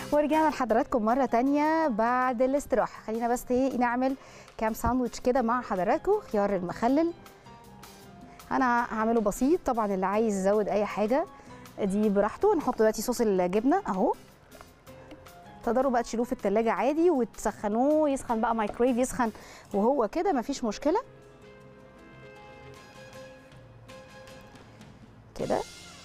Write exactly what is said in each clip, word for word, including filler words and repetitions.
ورجعنا لحضراتكم مرة تانية بعد الاستراحة. خلينا بس ايه نعمل كام ساندوتش كده مع حضراتكم. خيار المخلل انا هعمله بسيط، طبعا اللي عايز يزود اي حاجة دي براحته. نحط دلوقتي صوص الجبنة اهو، تقدروا بقى تشيلوه في التلاجة عادي وتسخنوه، يسخن بقى مايكرويف يسخن وهو كده مفيش مشكلة كده.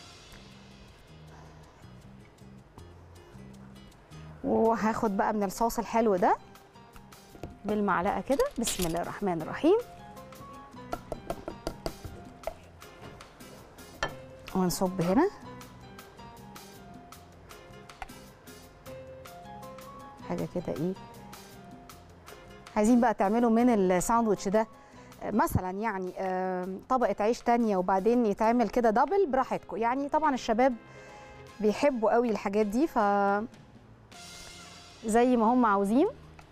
وهاخد بقى من الصوص الحلو ده بالمعلقه كده. بسم الله الرحمن الرحيم. ونصب هنا حاجه كده ايه. عايزين بقى تعملوا من الساندوتش ده مثلا يعني طبقه عيش تانية وبعدين يتعمل كده دبل براحتكم يعني. طبعا الشباب بيحبوا قوي الحاجات دي ف زي ما هم عاوزين.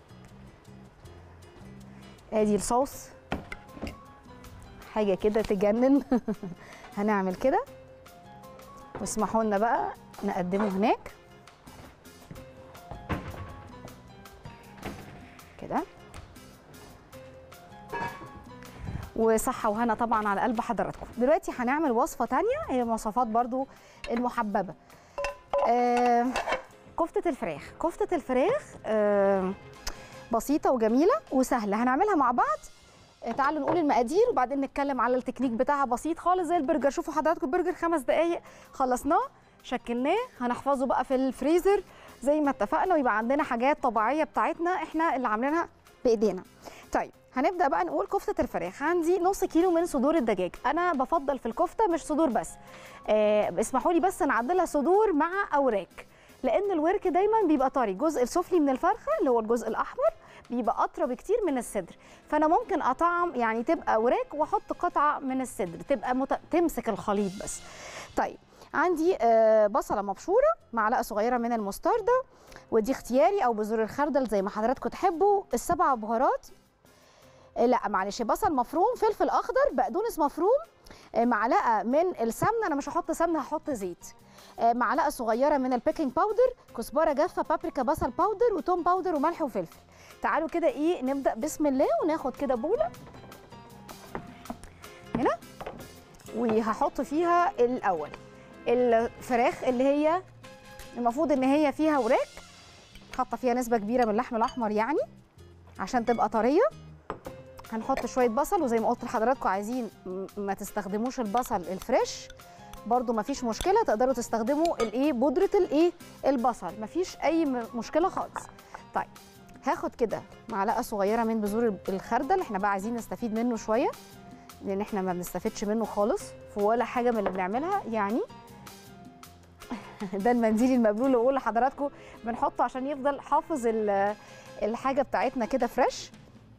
ادي الصوص حاجه كده تجنن. هنعمل كده واسمحوا لنا بقى نقدمه هناك كده. وصحه وهنا طبعا على قلب حضراتكم. دلوقتي هنعمل وصفه تانية هي مواصفات برضو المحببه. آه كفتة الفراخ. كفتة الفراخ آه بسيطة وجميلة وسهلة، هنعملها مع بعض. آه تعالوا نقول المقادير وبعدين نتكلم على التكنيك بتاعها. بسيط خالص زي البرجر. شوفوا حضراتكم البرجر خمس دقايق خلصناه، شكلناه، هنحفظه بقى في الفريزر زي ما اتفقنا، ويبقى عندنا حاجات طبيعية بتاعتنا احنا اللي عاملينها بايدينا. طيب هنبدأ بقى نقول كفتة الفراخ. عندي نص كيلو من صدور الدجاج. أنا بفضل في الكفتة مش صدور بس، آه اسمحوا لي بس نعدلها صدور مع أوراق، لان الورك دايما بيبقى طري. الجزء السفلي من الفرخه اللي هو الجزء الاحمر بيبقى اطرى بكتير من الصدر، فانا ممكن اطعم يعني تبقى وراك واحط قطعه من الصدر تبقى مت... تمسك الخليط بس. طيب عندي آه بصله مبشوره، معلقه صغيره من المستردة، ودي اختياري او بذور الخردل زي ما حضراتكم تحبوا. السبع بهارات آه لا معلش، بصل مفروم، فلفل اخضر، بقدونس مفروم، آه معلقه من السمنه، انا مش هحط سمنه هحط زيت، معلقه صغيره من البيكنج باودر، كزبره جافه، بابريكا، بصل باودر، وتوم باودر، وملح وفلفل. تعالوا كده ايه نبدا بسم الله وناخد كده بوله هنا وهحط فيها الاول الفراخ اللي هي المفروض ان هي فيها وراك، حاطه فيها نسبه كبيره من اللحم الاحمر يعني عشان تبقى طريه. هنحط شويه بصل، وزي ما قلت لحضراتكم عايزين ما تستخدموش البصل الفريش برضو مفيش مشكله، تقدروا تستخدموا الايه بودره الايه البصل، مفيش اي مشكله خالص. طيب هاخد كده معلقه صغيره من بذور الخردل، احنا بقى عايزين نستفيد منه شويه لان احنا ما بنستفدش منه خالص في ولا حاجه من اللي بنعملها يعني. ده المنديل المبلول اللي بقول لحضراتكم بنحطه عشان يفضل حافظ الحاجه بتاعتنا كده فريش.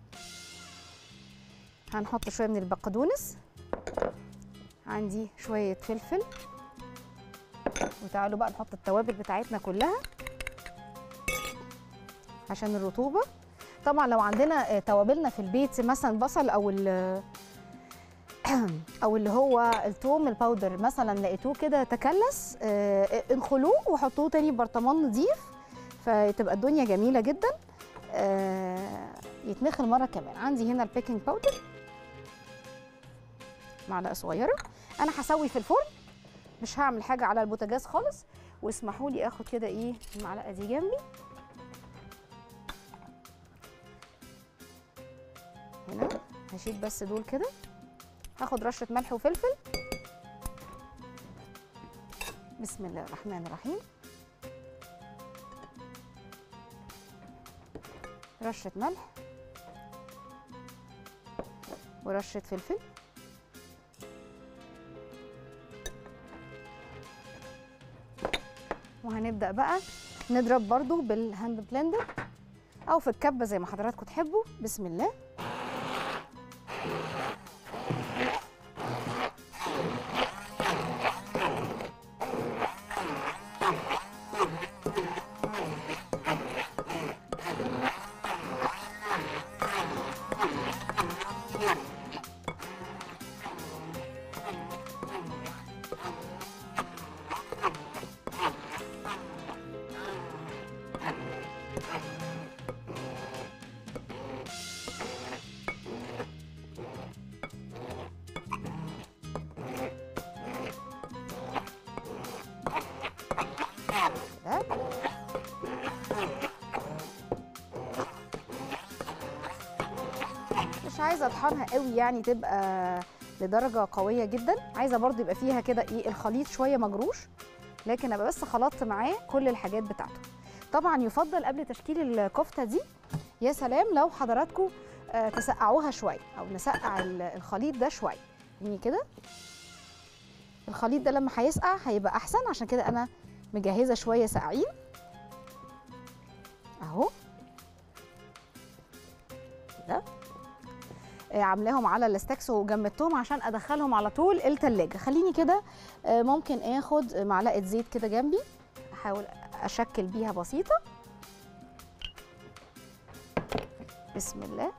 هنحط شويه من البقدونس، عندي شويه فلفل، وتعالوا بقى نحط التوابل بتاعتنا كلها عشان الرطوبه. طبعا لو عندنا توابلنا في البيت مثلا بصل او او اللي هو الثوم الباودر مثلا لقيتوه كده تكلس، انخلوه وحطوه تاني ببرطمان نظيف فتبقى الدنيا جميله جدا. يتنخل مره كمان. عندي هنا البيكنج باودر معلقه صغيره. انا هسوي في الفرن مش هعمل حاجه على البوتاجاز خالص، واسمحوا لي اخد كده ايه المعلقه دي جنبي هنا. هشيل بس دول كده، هاخد رشه ملح وفلفل. بسم الله الرحمن الرحيم. رشه ملح ورشه فلفل، وهنبدأ بقى نضرب برضو بالهاند بلندر او في الكبة زي ما حضراتكم تحبوا. بسم الله. مش عايزه اطحنها قوي يعني تبقى لدرجه قويه جدا، عايزه برضو يبقى فيها كده ايه الخليط شويه مجروش، لكن ابقى بس خلطت معاه كل الحاجات بتاعته. طبعا يفضل قبل تشكيل الكفته دي يا سلام لو حضراتكم آه تسقعوها شويه او نسقع الخليط ده شويه يعني كده. الخليط ده لما هيسقع هيبقى احسن، عشان كده انا مجهزه شويه ساقعين اهو كده، عاملاهم على الاستكس وجمدتهم عشان ادخلهم على طول التلاجة. خليني كده ممكن اخد معلقه زيت كده جنبي احاول اشكل بيها بسيطه. بسم الله.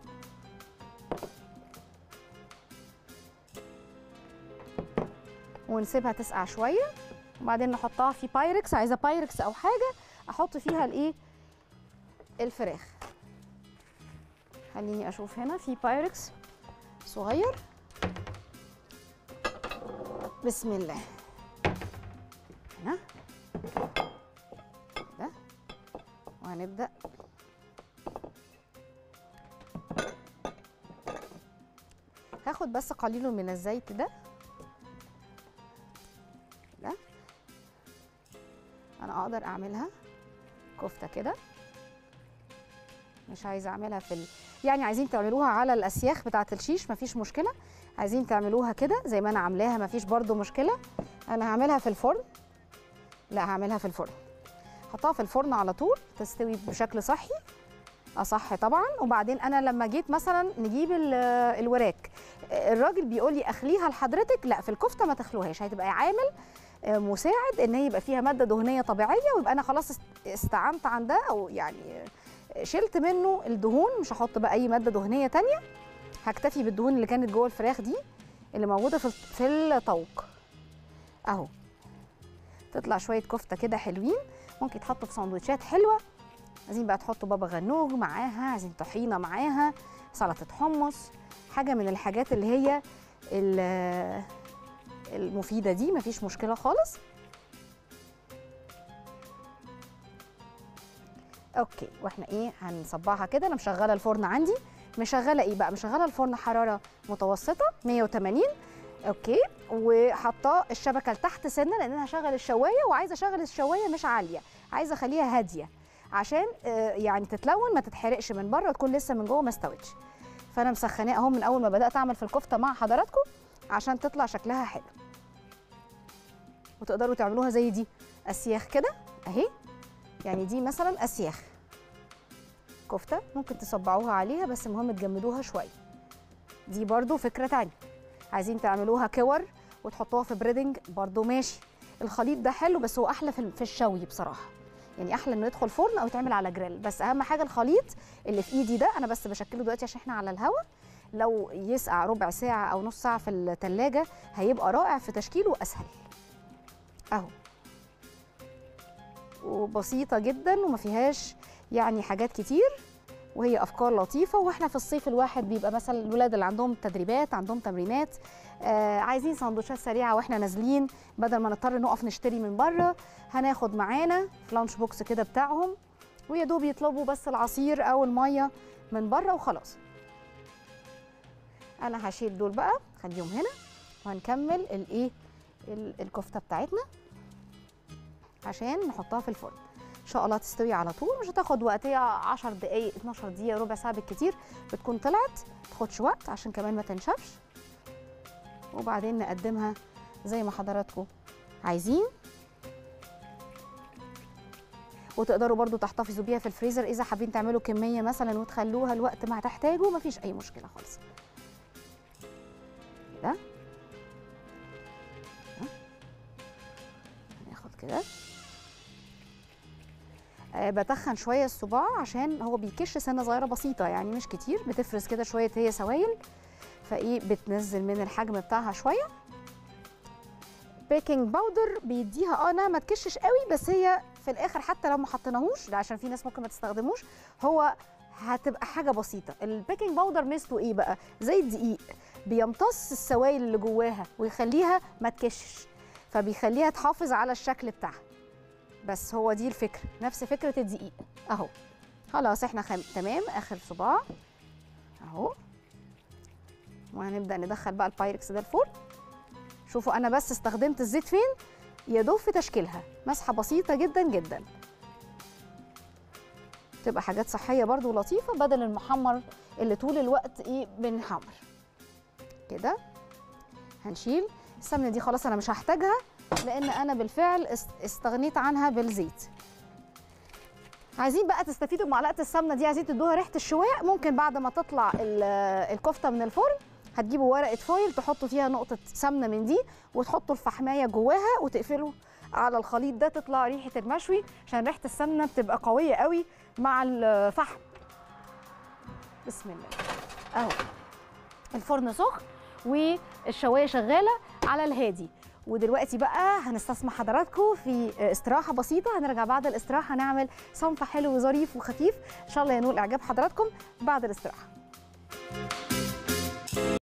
ونسيبها تسقع شويه وبعدين نحطها في بايركس، عايزه بايركس او حاجه احط فيها الايه الفراخ. خليني اشوف هنا في بايركس صغير. بسم الله. هنا كده وهنبدأ هاخد بس قليل من الزيت ده ده انا اقدر اعملها كفتة كده، مش عايزه اعملها في ال... يعني عايزين تعملوها على الاسياخ بتاعه الشيش مفيش مشكله، عايزين تعملوها كده زي ما انا عاملاها مفيش برضو مشكله. انا هعملها في الفرن، لا هعملها في الفرن، احطها في الفرن على طول تستوي بشكل صحي اصح طبعا. وبعدين انا لما جيت مثلا نجيب الوراك الراجل بيقول لي اخليها لحضرتك، لا في الكفته ما تخلوهاش، هتبقى عامل مساعد ان هي يبقى فيها ماده دهنيه طبيعيه، ويبقى انا خلاص استعنت عن ده او يعني شلت منه الدهون، مش هحط بقى اي ماده دهنيه تانية، هكتفي بالدهون اللي كانت جوه الفراخ دي اللي موجوده في في الطوق اهو. تطلع شويه كفته كده حلوين، ممكن يتحطوا في سندوتشات حلوه. عايزين بقى تحطوا بابا غنوج معاها، عايزين طحينه معاها، سلطه حمص، حاجه من الحاجات اللي هي المفيده دي مفيش مشكله خالص. اوكي واحنا ايه هنصبعها كده. انا مشغله الفرن عندي، مشغله ايه بقى، مشغله الفرن حراره متوسطه مية وتمانين اوكي، وحاطاه الشبكه لتحت سنه لان انا هشغل الشوايه، وعايزه اشغل الشوايه مش عاليه، عايزه اخليها هاديه عشان آه يعني تتلون ما تتحرقش من بره وتكون لسه من جوه ما استوتش. فانا مسخناه اهو من اول ما بدات اعمل في الكفته مع حضراتكم عشان تطلع شكلها حلو. وتقدروا تعملوها زي دي اسياخ كده اهي، يعني دي مثلا اسياخ كفته ممكن تصبعوها عليها، بس المهم تجمدوها شويه. دي برضو فكره تانية. عايزين تعملوها كور وتحطوها في بريدنج برضو ماشي. الخليط ده حلو بس هو احلى في الشوي بصراحه، يعني احلى انه يدخل فرن او يتعمل على جريل، بس اهم حاجه الخليط اللي في ايدي ده انا بس بشكله دلوقتي عشان احنا على الهوا. لو يسقع ربع ساعه او نص ساعه في الثلاجه هيبقى رائع في تشكيله واسهل اهو. وبسيطه جدا وما فيهاش يعني حاجات كتير، وهي افكار لطيفه. واحنا في الصيف الواحد بيبقى مثلا الولاد اللي عندهم تدريبات عندهم تمرينات آه عايزين سندوتشات سريعه واحنا نازلين بدل ما نضطر نقف نشتري من بره، هناخد معانا في لانش بوكس كده بتاعهم، ويا دوب يطلبوا بس العصير او الميه من بره وخلاص. انا هشيل دول بقى خليهم هنا، وهنكمل الايه الكفته بتاعتنا عشان نحطها في الفرن. ان شاء الله تستوي على طول، مش هتاخد وقتها عشر دقايق اتناشر دقيقه ربع ساعه بالكتير بتكون طلعت، ما تاخدش وقت عشان كمان ما تنشفش. وبعدين نقدمها زي ما حضراتكم عايزين، وتقدروا برضو تحتفظوا بيها في الفريزر اذا حابين تعملوا كميه مثلا وتخلوها الوقت ما هتحتاجوا، مفيش اي مشكله خالص. كده هناخد كده أه بتخن شويه الصباع عشان هو بيكش سنه صغيره بسيطه يعني مش كتير، بتفرز كده شويه هي سوائل، فايه بتنزل من الحجم بتاعها شويه. بيكنج باودر بيديها اه انها ما تكشش قوي، بس هي في الاخر حتى لو ما حطيناهوش ده عشان في ناس ممكن ما تستخدموش، هو هتبقى حاجه بسيطه. البيكنج باودر ميزته ايه بقى؟ زي الدقيق، بيمتص السوائل اللي جواها ويخليها ما تكشش، فبيخليها تحافظ على الشكل بتاعها. بس هو دي الفكره، نفس فكره الدقيق اهو. خلاص احنا خم... تمام. اخر صباع اهو، وهنبدا ندخل بقى البايركس ده الفرن. شوفوا انا بس استخدمت الزيت فين، يا دوب في تشكيلها، مسحه بسيطه جدا جدا. تبقى حاجات صحيه برده ولطيفه بدل المحمر اللي طول الوقت ايه بنحمر كده. هنشيل السمنه دي خلاص، انا مش هحتاجها لان انا بالفعل استغنيت عنها بالزيت. عايزين بقى تستفيدوا بمعلقه السمنه دي، عايزين تدوها ريحه الشواء، ممكن بعد ما تطلع الكفته من الفرن هتجيبوا ورقه فويل تحطوا فيها نقطه سمنه من دي وتحطوا الفحمايه جواها وتقفلوا على الخليط ده، تطلع ريحه المشوي، عشان ريحه السمنه بتبقى قويه قوي مع الفحم. بسم الله اهو، الفرن سخن والشوايه شغاله على الهادي. ودلوقتي بقى هنستسمح حضراتكم في استراحه بسيطه، هنرجع بعد الاستراحه نعمل صنف حلو وظريف وخفيف ان شاء الله ينول اعجاب حضراتكم بعد الاستراحه.